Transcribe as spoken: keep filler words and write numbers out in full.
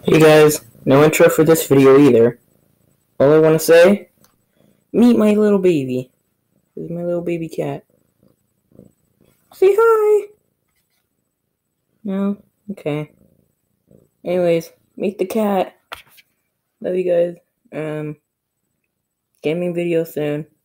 Hey guys, no intro for this video either. All I want to say, meet my little baby. This is my little baby cat. Say hi! No? Okay. Anyways, meet the cat. Love you guys. Um, gaming video soon.